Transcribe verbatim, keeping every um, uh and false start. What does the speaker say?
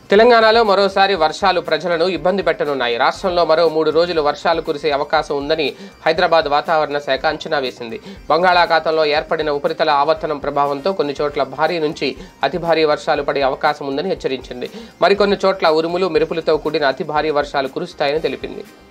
తెలంగాణలో మరోసారి వర్షాలు ప్రజలను ఇబ్బంది పెట్టనున్నాయి. రాష్ట్రంలో మరో మూడు రోజులు వర్షాలు కురిసే అవకాశం ఉందని హైదరాబాద్ వాతావరణ శాఖ అంచనా వేసింది. బంగాళాఖాతంలో ఏర్పడిన ఉపరితల ఆవర్తనం ప్రభావంతో కొన్ని చోట్ల భారీ నుంచి అతి భారీ వర్షాలు పడే అవకాశం ఉందని హెచ్చరించింది. మరికొన్ని చోట్ల ఉరుములు మెరుపులతో కూడిన అతి భారీ వర్షాలు కురుస్తాయని తెలిపింది.